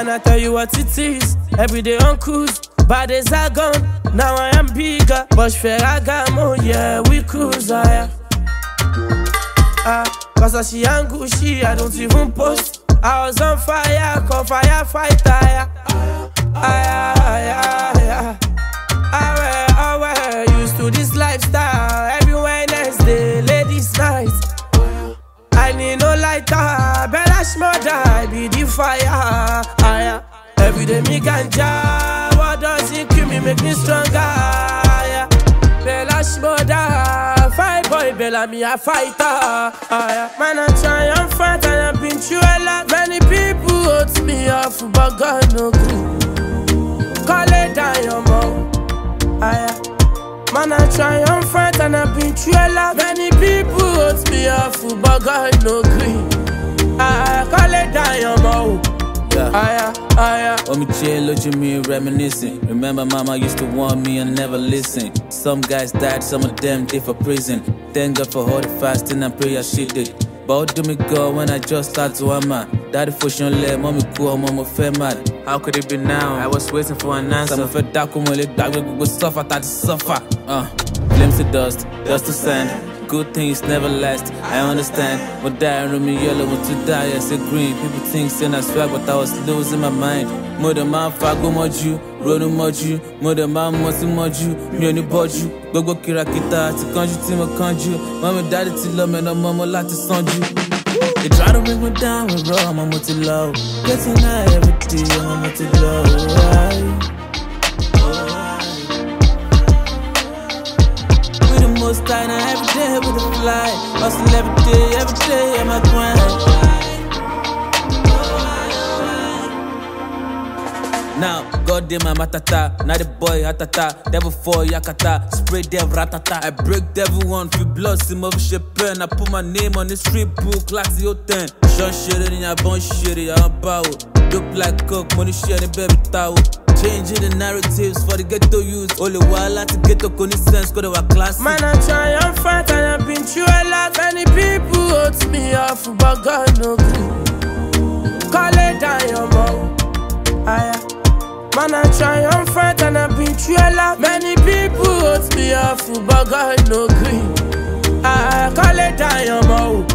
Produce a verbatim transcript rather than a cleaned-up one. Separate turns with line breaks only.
Man, I tell you what it is. Every day on cruise, bad days are gone. Now I am bigger, but Ferragamo, yeah, we cruise, ah, ah, cause I see Angushi, I don't even post. I was on fire, call firefighter, yeah. Ah, yeah, yeah, yeah. I wear, used to this lifestyle. Every Wednesday, ladies' night. I need no lighter, Bella Shmurda, I be the fire. Ah, yeah. Every day me ganja, what does it kill me, make me stronger. Yeah. Bella Shmurda, fight boy, Bella me a fighter. Ah, yeah. Man, I try and fight and I've been through a lot. Many people hurt me off, but God no good. Call it down your mouth. Ah, yeah. Man, I try and fight and I've been through a lot. Many people hurt me off, but God no green. Ah, call it down your mouth.
Yeah.
Aya, aya.
Oh, me chill, look at me reminiscing. Remember mama used to warn me and never listen. Some guys died, some of them did for prison. Thank God for all the fasting and prayer she did. But how do me go when I just start to hammer? Daddy for sure let mommy cool, mama fed mad. How could it be now? I was waiting for an answer. Some fed dark when they die, we go suffer, that suffer. Uh, glimpse of dust, dust to sand. Good things never last, I understand. But die on me yellow, want to die, I say green. People think saying I swag, but I was losing my mind. Mother man, fago moju, rono moju. Mother man, mosi moju, me only boju. Gogo kirakita, ti kanju, ti mo kanju. Mommy, daddy, ti love me, no mama, lati sanju. They try to bring me down with raw, mama, ti low. Getting high every day, mama, ti low. Most time every day with a fly. Hustle every day, every day I'm a grind. Now, God damn my matata. Now the boy hatata. Devil for yakata. Spray devil ratata. I break devil one, feel blood, sim of shit pen. I put my name on the street book, like the ten. Short shit in your bone shit, I'm power. Dope like coke, money sharing baby towel. Changing the narratives for the ghetto youth. Only while I to get to sense, go to our class.
Man, I try and fight and I've been through a lot. Many people hurt me off, but God no good. Call it down your mouth. Ah, yeah. Man, I try and fight and I've been through a lot. Many people hurt me off, but God no good. Ah, call it down your mouth.